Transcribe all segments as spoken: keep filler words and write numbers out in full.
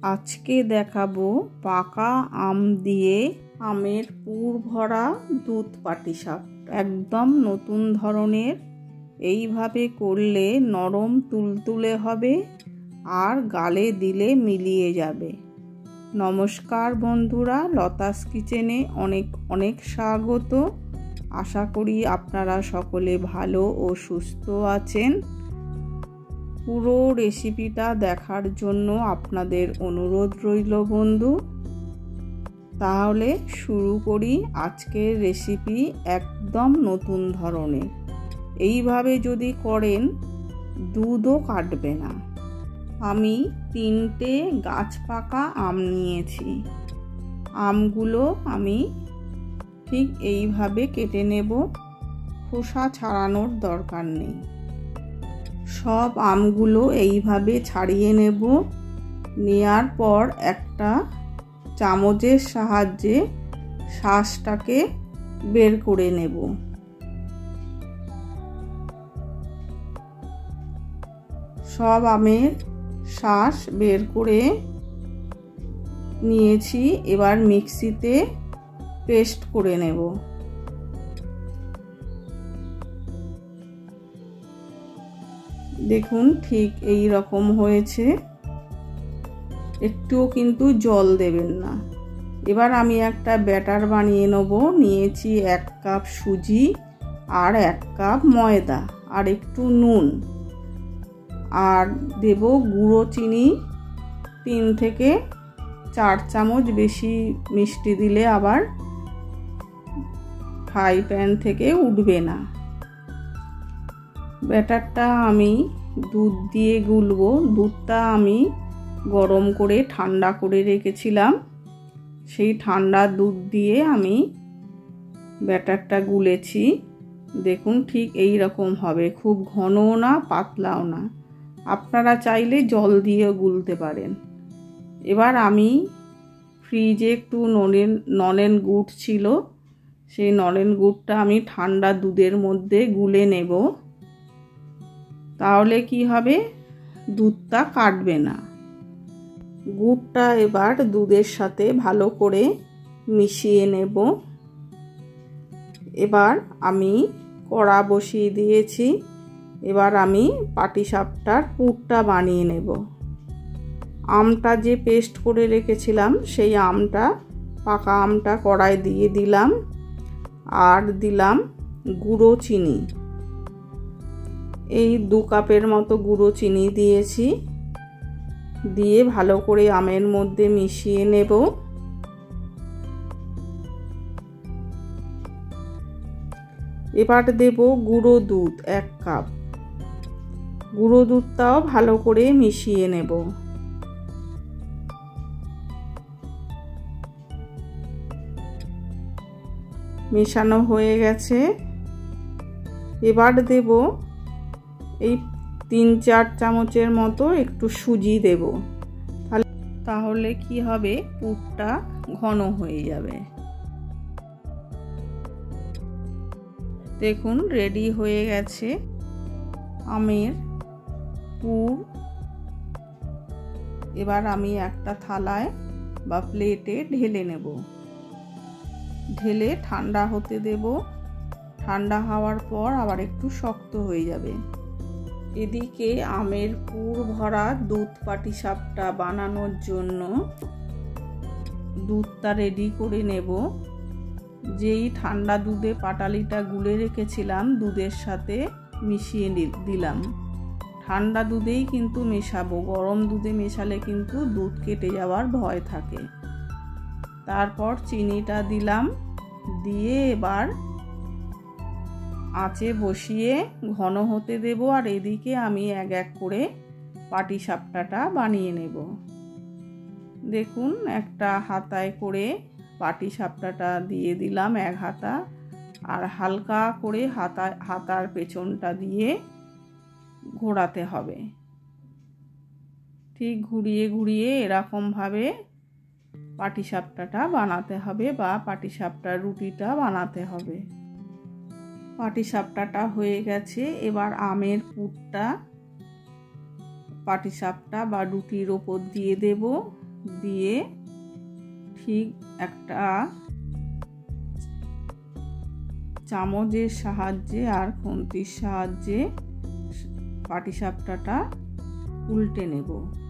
আজকে দেখাবো পাকা আম দিয়ে আমের পুর ভরা দুধ পাটিসাপটা। একদম নতুন ধরনের। এইভাবে করলে নরম তুলতুলে হবে আর গালে দিলে মিলিয়ে যাবে। নমস্কার বন্ধুরা, লতাস কিচেনে অনেক অনেক স্বাগত। আশা করি আপনারা সকলে ভালো ও সুস্থ আছেন। পুরো রেসিপিটা দেখার জন্য আপনাদের অনুরোধ রইল বন্ধু। তাহলে শুরু করি আজকের রেসিপি। একদম নতুন ধরনের। এইভাবে যদি করেন দুধও কাটবে না। আমি তিনটে গাছ পাকা আম নিয়েছি। আমগুলো আমি ঠিক এইভাবে কেটে নেব, খোসা ছাড়ানোর দরকার নেই। সব আমগুলো এইভাবে ছাড়িয়ে নেব। নেয়ার পর একটা চামচের সাহায্যে শাঁসটাকে বের করে নেব। সব আমের শাঁস বের করে নিয়েছি। এবার মিক্সিতে পেস্ট করে নেব। দেখুন ঠিক এই রকম হয়েছে। একটুও কিন্তু জল দেবেন না। এবার আমি একটা ব্যাটার বানিয়ে নেব। নিয়েছি এক কাপ সুজি আর এক কাপ ময়দা আর একটু নুন, আর দেব গুঁড়ো চিনি তিন থেকে চার চামচ। বেশি মিষ্টি দিলে আবার ফ্রাই প্যান থেকে উঠবে না। ব্যাটারটা আমি দুধ দিয়ে গুলবো। দুধটা আমি গরম করে ঠান্ডা করে রেখেছিলাম। সেই ঠান্ডা দুধ দিয়ে আমি ব্যাটারটা গুলেছি। দেখুন ঠিক এই রকম হবে, খুব ঘনও না পাতলাও না। আপনারা চাইলে জল দিয়েও গুলতে পারেন। এবার আমি ফ্রিজে একটু নলেন নলেন গুড় ছিল, সেই নলেন গুড়টা আমি ঠান্ডা দুধের মধ্যে গুলে নেব। তাহলে কি হবে, দুধটা কাটবে না। গুড়টা এবার দুধের সাথে ভালো করে মিশিয়ে নেব। এবার আমি কড়া বসিয়ে দিয়েছি। এবার আমি পাটিসাপটার পুরটা বানিয়ে নেব। আমটা যে পেস্ট করে রেখেছিলাম সেই আমটা, পাকা আমটা কড়ায় দিয়ে দিলাম। আর দিলাম গুঁড়ো চিনি। এই দু কাপের মতো গুঁড়ো চিনি দিয়েছি। দিয়ে ভালো করে আমের মধ্যে মিশিয়ে নেব। এবার দেব গুঁড়ো দুধ এক কাপ। গুঁড়ো দুধটাও ভালো করে মিশিয়ে নেব। মেশানো হয়ে গেছে। এবার দেব এই তিন চার চামচের মতো একটু সুজি দেব। তাহলে কি হবে, পুরটা ঘন হয়ে যাবে। দেখুন রেডি হয়ে গেছে আমের পুর। এবার আমি একটা থালায় বা প্লেটে ঢেলে নেব। ঢেলে ঠান্ডা হতে দেব। ঠান্ডা হওয়ার পর আবার একটু শক্ত হয়ে যাবে। এদিকে আমের পুর ভরা দুধ পাটিসাপটা বানানোর জন্য দুধটা রেডি করে নেব। যেই ঠান্ডা দুধে পাটালিটা গুলে রেখেছিলাম দুধের সাথে মিশিয়ে দিলাম। ঠান্ডা দুধেই কিন্তু মেশাবো, গরম দুধে মেশালে কিন্তু দুধ কেটে যাওয়ার ভয় থাকে। তারপর চিনিটা দিলাম। দিয়ে এবার আঁচে বসিয়ে ঘন হতে দেব। আর এদিকে আমি এক এক করে পাটিসাপটাটা বানিয়ে নেব। দেখুন একটা হাতায় করে পাটিসাপটাটা দিয়ে দিলাম, এক হাতা। আর হালকা করে হাতা হাতার পেছনটা দিয়ে ঘোরাতে হবে। ঠিক ঘুরিয়ে ঘুরিয়ে এরকমভাবে পাটিসাপটাটা বানাতে হবে বা পাটিসাপটার রুটিটা বানাতে হবে। পাটিসাপটাটা হয়ে গেছে। এবার আমের পুরটা পাটিসাপটা বা রুটির ওপর দিয়ে দেব। দিয়ে ঠিক একটা চামচের সাহায্যে আর খুন্তির সাহায্যে পাটিসাপটাটা উল্টে নেব।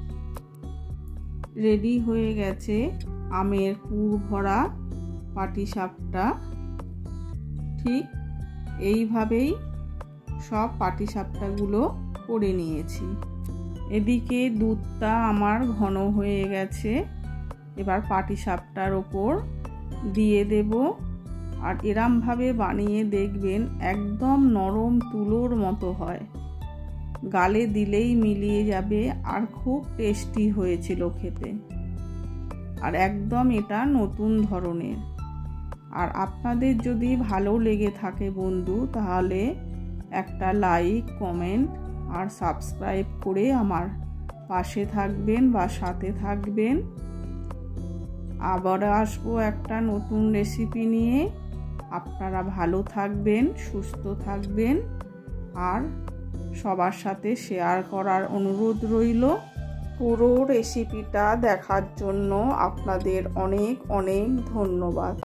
রেডি হয়ে গেছে আমের পুর ভরা পাটিসাপটা। ঠিক এইভাবেই সব পাটিসাপটাগুলো করে নিয়েছি। এদিকে দুধটা আমার ঘন হয়ে গেছে। এবার পাটিসাপটার ওপর দিয়ে দেব। আর এরমভাবে বানিয়ে দেখবেন একদম নরম তুলোর মতো হয়, গালে দিলেই মিলিয়ে যাবে, আর খুব টেস্টি হয়েছিল খেতে। আর একদম এটা নতুন ধরনের। আর আপনাদের যদি ভালো লেগে থাকে বন্ধু, তাহলে একটা লাইক, কমেন্ট আর সাবস্ক্রাইব করে আমার পাশে থাকবেন বা সাথে থাকবেন। আবার আসবো একটা নতুন রেসিপি নিয়ে। আপনারা ভালো থাকবেন, সুস্থ থাকবেন, আর সবার সাথে শেয়ার করার অনুরোধ রইল। পুরো রেসিপিটা দেখার জন্য আপনাদের অনেক অনেক ধন্যবাদ।